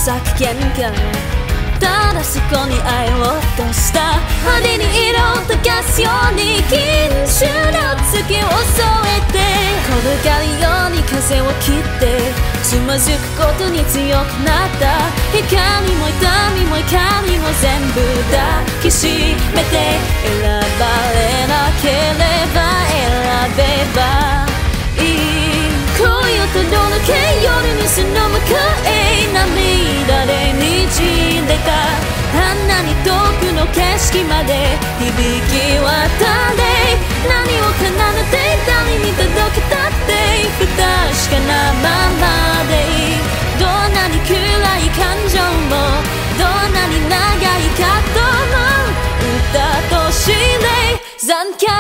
咲く喧嘩、ただそこに愛を落とした。派手に色を溶かすように金種の月を添えて、転がるように風を切ってつまずくことに強くなった。光も痛みも怒りも全部抱きしめて、選ばれなければ選べばいい。恋を届け夜にその向かい、涙でにじんでた。あんなに遠くの景色まで響き渡れ、何を奏でて誰に届けたって不確かなままでいい。どんなに暗い感情もどんなに長い葛藤も歌としれ残響。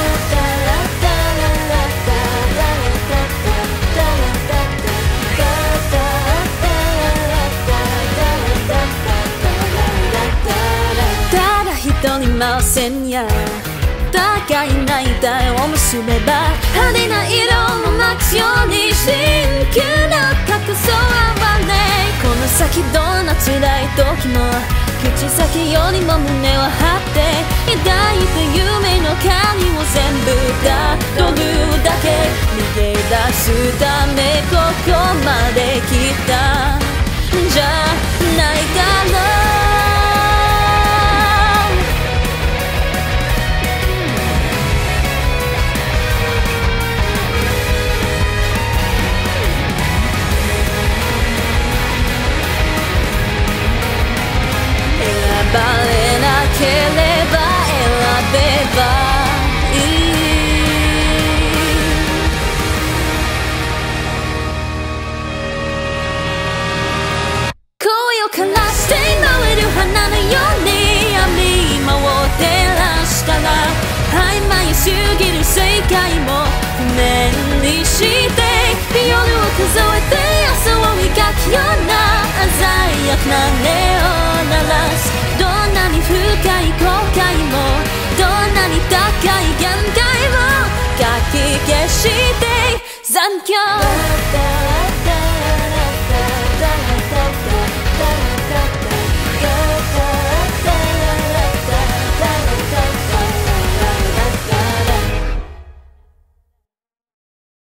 一人回せんや高い内体を結べば、派手な色をまくように真空の角層はね。この先どんな辛い時も口先よりも胸を張って抱いた夢の鍵を全部たどるだけ。逃げ出すためここまで来たんじゃないかな。選ばれなければ選べばいい。恋を枯らして燃える花のように闇間を照らしたら、曖昧すぎる世界も譜面にして、夜を数えて朝を描くような鮮やかな音を鳴らす。どんなに深い後悔もどんなに高い限界もかき消して残響。